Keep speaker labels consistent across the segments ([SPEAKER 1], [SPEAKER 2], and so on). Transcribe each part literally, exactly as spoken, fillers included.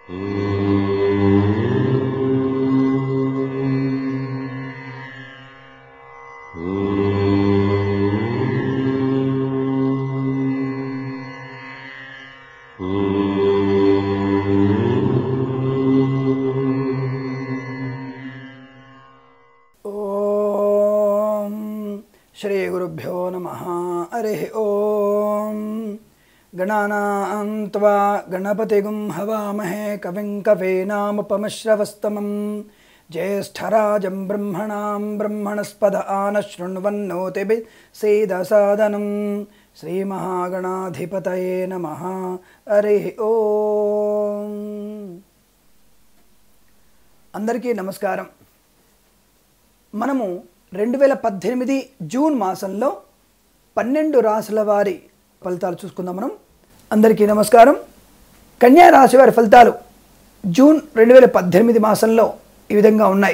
[SPEAKER 1] श्री गुरुभ्यो नमः। हरि ओम। गणानां त्वा गणपतिगुं हवामहे कविं कवीनामुपमश्रवस्तमं ज्येष्ठराजं ब्रह्मणां ब्रह्मणस्पद आनशृण्वन्नोतिभिः सीदसादनं श्रीमहागणाधिपतये नमः। हरि ओम। अंदरिकी नमस्कारं। మనము రెండు వేల పద్దెనిమిది జూన్ మాసంలో పన్నెండు రాశుల వారి ఫలితాలు చూసుకుందాం మనం. అందరికీ నమస్కారం. కన్యా రాశి వారి ఫలితాలు జూన్ రెండు వేల పద్దెనిమిది మాసంలో ఈ విధంగా ఉన్నాయి.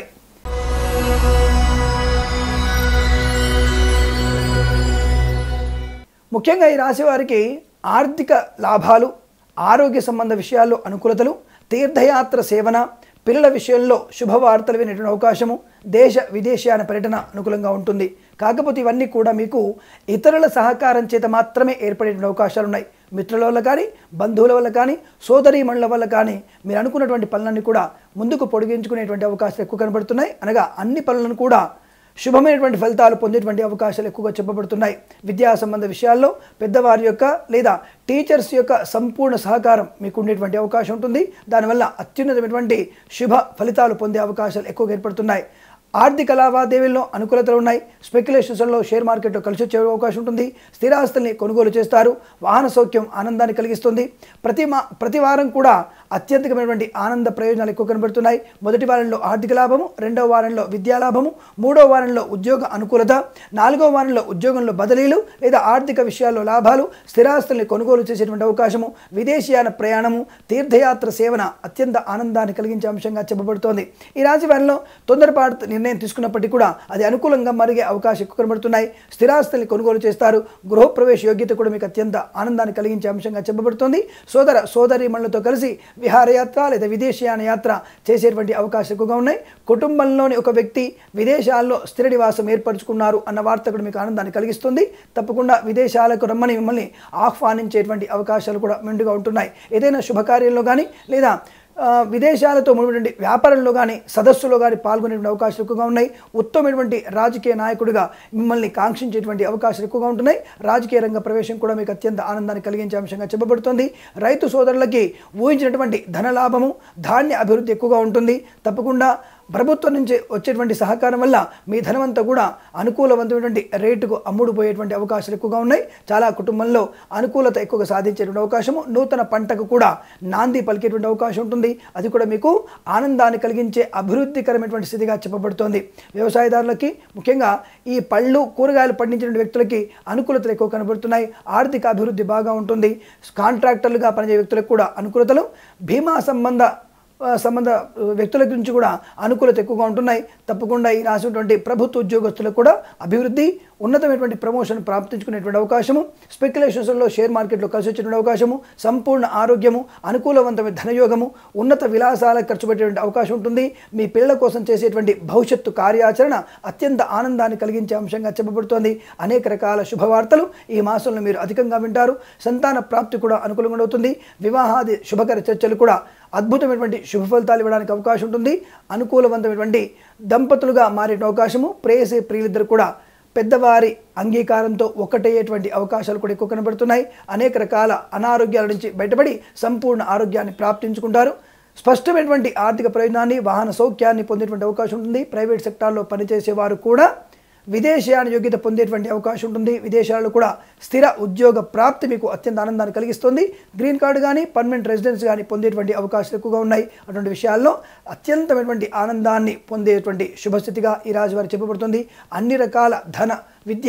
[SPEAKER 1] ముఖ్యంగా ఈ రాశి వారికి ఆర్థిక లాభాలు, ఆరోగ్య సంబంధ విషయాల్లో అనుకూలతలు, తీర్థయాత్ర సేవన, పిల్లల విషయంలో శుభవార్తలు వినేటువంటి అవకాశము, దేశ విదేశీయాన పర్యటన అనుకూలంగా ఉంటుంది. కాకపోతే ఇవన్నీ కూడా మీకు ఇతరుల సహకారం చేత మాత్రమే ఏర్పడేటువంటి అవకాశాలు ఉన్నాయి. మిత్రుల వల్ల కానీ, బంధువుల వల్ల కానీ, సోదరీమణుల వల్ల కానీ మీరు అనుకున్నటువంటి పనులన్నీ కూడా ముందుకు పొడిగించుకునేటువంటి అవకాశాలు ఎక్కువ కనబడుతున్నాయి. అనగా అన్ని పనులను కూడా శుభమైనటువంటి ఫలితాలు పొందేటువంటి అవకాశాలు ఎక్కువగా చెప్పబడుతున్నాయి. విద్యా సంబంధ విషయాల్లో పెద్దవారి యొక్క లేదా టీచర్స్ యొక్క సంపూర్ణ సహకారం మీకు ఉండేటువంటి అవకాశం ఉంటుంది. దానివల్ల అత్యున్నతమైనటువంటి శుభ ఫలితాలు పొందే అవకాశాలు ఎక్కువగా ఏర్పడుతున్నాయి. ఆర్థిక లావాదేవీల్లో అనుకూలతలు ఉన్నాయి. స్పెక్యులేషన్స్లో షేర్ మార్కెట్లో కలిసి వచ్చే అవకాశం ఉంటుంది. స్థిరాస్తుల్ని కొనుగోలు చేస్తారు. వాహన సౌఖ్యం ఆనందాన్ని కలిగిస్తుంది. ప్రతి మా ప్రతి వారం కూడా అత్యధికమైనటువంటి ఆనంద ప్రయోజనాలు ఎక్కువ కనబడుతున్నాయి. మొదటి వారంలో ఆర్థిక లాభము, రెండవ వారంలో విద్యా లాభము, మూడవ వారంలో ఉద్యోగ అనుకూలత, నాలుగవ వారంలో ఉద్యోగంలో బదిలీలు లేదా ఆర్థిక విషయాల్లో లాభాలు, స్థిరాస్తుల్ని కొనుగోలు చేసేటువంటి అవకాశము, విదేశీయాన ప్రయాణము, తీర్థయాత్ర సేవన అత్యంత ఆనందాన్ని కలిగించే అంశంగా చెప్పబడుతోంది. ఈ రాశి వారిలో తొందరపాటు నిర్ణయం తీసుకున్నప్పటికీ కూడా అది అనుకూలంగా మరిగే అవకాశం ఎక్కువ కనబడుతున్నాయి. స్థిరాస్తుల్ని కొనుగోలు చేస్తారు. గృహప్రవేశ యోగ్యత కూడా మీకు అత్యంత ఆనందాన్ని కలిగించే అంశంగా చెప్పబడుతోంది. సోదర సోదరీమణులతో కలిసి విహారయాత్ర లేదా విదేశీయాన యాత్ర చేసేటువంటి అవకాశం ఎక్కువగా ఉన్నాయి. కుటుంబంలోని ఒక వ్యక్తి విదేశాల్లో స్థిర నివాసం ఏర్పరచుకున్నారు అన్న వార్త కూడా మీకు ఆనందాన్ని కలిగిస్తుంది. తప్పకుండా విదేశాలకు రమ్మని మిమ్మల్ని ఆహ్వానించేటువంటి అవకాశాలు కూడా మెండుగా ఉంటున్నాయి. ఏదైనా శుభకార్యంలో కానీ లేదా విదేశాలతో ముడిపడి వ్యాపారంలో కానీ సదస్సులో కానీ పాల్గొనేటువంటి అవకాశాలు ఎక్కువగా ఉన్నాయి. ఉత్తమమైనటువంటి రాజకీయ నాయకుడిగా మిమ్మల్ని కాంక్షించేటువంటి అవకాశాలు ఎక్కువగా ఉంటున్నాయి. రాజకీయ రంగ ప్రవేశం కూడా మీకు అత్యంత ఆనందాన్ని కలిగించే అంశంగా చెప్పబడుతుంది. రైతు సోదరులకి ఊహించినటువంటి ధనలాభము, ధాన్య అభివృద్ధి ఎక్కువగా ఉంటుంది. తప్పకుండా ప్రభుత్వం నుంచి వచ్చేటువంటి సహకారం వల్ల మీ ధనమంతా కూడా అనుకూలవంతమైనటువంటి రేటుకు అమ్ముడుపోయేటువంటి అవకాశాలు ఎక్కువగా ఉన్నాయి. చాలా కుటుంబంలో అనుకూలత ఎక్కువగా సాధించేటువంటి అవకాశము, నూతన పంటకు కూడా నాంది పలికేటువంటి అవకాశం ఉంటుంది. అది కూడా మీకు ఆనందాన్ని కలిగించే అభివృద్ధికరమైనటువంటి స్థితిగా చెప్పబడుతోంది. వ్యవసాయదారులకి, ముఖ్యంగా ఈ పళ్ళు కూరగాయలు పండించిన వ్యక్తులకి అనుకూలతలు ఎక్కువ కనబడుతున్నాయి. ఆర్థిక అభివృద్ధి బాగా ఉంటుంది. కాంట్రాక్టర్లుగా పనిచేసే వ్యక్తులకు కూడా అనుకూలతలు, బీమా సంబంధ సంబంధ వ్యక్తుల గురించి కూడా అనుకూలత ఎక్కువగా ఉంటున్నాయి. తప్పకుండా ఈ రాసినటువంటి ప్రభుత్వ ఉద్యోగస్తులకు కూడా అభివృద్ధి, ఉన్నతమైనటువంటి ప్రమోషన్ ప్రాప్తించుకునేటువంటి అవకాశము, స్పెక్యులేషన్స్లో షేర్ మార్కెట్లో కలిసి వచ్చేటువంటి అవకాశము, సంపూర్ణ ఆరోగ్యము, అనుకూలవంతమైన ధనయోగము, ఉన్నత విలాసాలకు ఖర్చు పెట్టేటువంటి అవకాశం ఉంటుంది. మీ పిల్లల కోసం చేసేటువంటి భవిష్యత్తు కార్యాచరణ అత్యంత ఆనందాన్ని కలిగించే అంశంగా చెప్పబడుతోంది. అనేక రకాల శుభవార్తలు ఈ మాసంలో మీరు అధికంగా వింటారు. సంతాన ప్రాప్తి కూడా అనుకూలంగా అవుతుంది. వివాహాది శుభకర చర్చలు కూడా అద్భుతమైనటువంటి శుభ ఫలితాలు ఇవ్వడానికి అవకాశం ఉంటుంది. అనుకూలవంతమైనటువంటి దంపతులుగా మారే అవకాశము, ప్రేయసి ప్రియులిద్దరు కూడా పెద్దవారి అంగీకారంతో ఒకటయ్యేటువంటి అవకాశాలు కూడా ఎక్కువ కనబడుతున్నాయి. అనేక రకాల అనారోగ్యాల నుంచి బయటపడి సంపూర్ణ ఆరోగ్యాన్ని ప్రాప్తించుకుంటారు. స్పష్టమైనటువంటి ఆర్థిక ప్రయోజనాన్ని, వాహన సౌఖ్యాన్ని పొందేటువంటి అవకాశం ఉంటుంది. ప్రైవేట్ సెక్టార్లో పనిచేసేవారు కూడా విదేశీయాన యోగ్యత పొందేటువంటి అవకాశం ఉంటుంది. విదేశాల్లో కూడా స్థిర ఉద్యోగ ప్రాప్తి మీకు అత్యంత ఆనందాన్ని కలిగిస్తుంది. గ్రీన్ కార్డు కానీ, పర్మనెంట్ రెసిడెన్స్ కానీ పొందేటువంటి అవకాశాలు ఎక్కువగా ఉన్నాయి. అటువంటి విషయాల్లో అత్యంతమైనటువంటి ఆనందాన్ని పొందేటువంటి శుభస్థితిగా ఈ రాశి వారికి చెప్పబడుతుంది. అన్ని రకాల ధన, విద్య,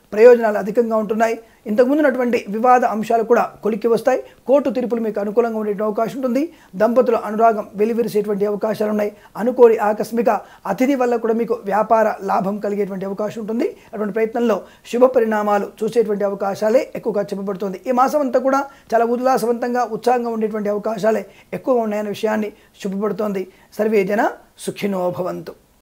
[SPEAKER 1] ప్రయోజనాలు అధికంగా ఉంటున్నాయి. ఇంతకుముందు ఉన్నటువంటి వివాద అంశాలు కూడా కొలిక్కి వస్తాయి. కోర్టు తీర్పులు మీకు అనుకూలంగా ఉండే అవకాశం ఉంటుంది. దంపతుల అనురాగం వెలివిరిసేటువంటి అవకాశాలు ఉన్నాయి. అనుకోని ఆకస్మిక అతిథి వల్ల కూడా మీకు వ్యాపార లాభం కలిగేటువంటి అవకాశం ఉంటుంది. అటువంటి ప్రయత్నంలో శుభ పరిణామాలు చూసేటువంటి అవకాశాలే ఎక్కువగా చెప్పబడుతుంది. ఈ మాసం అంతా కూడా చాలా ఉల్లాసవంతంగా ఉత్సాహంగా ఉండేటువంటి అవకాశాలే ఎక్కువగా ఉన్నాయనే విషయాన్ని చూపబడుతోంది. సర్వే జన సుఖినో భవంతు.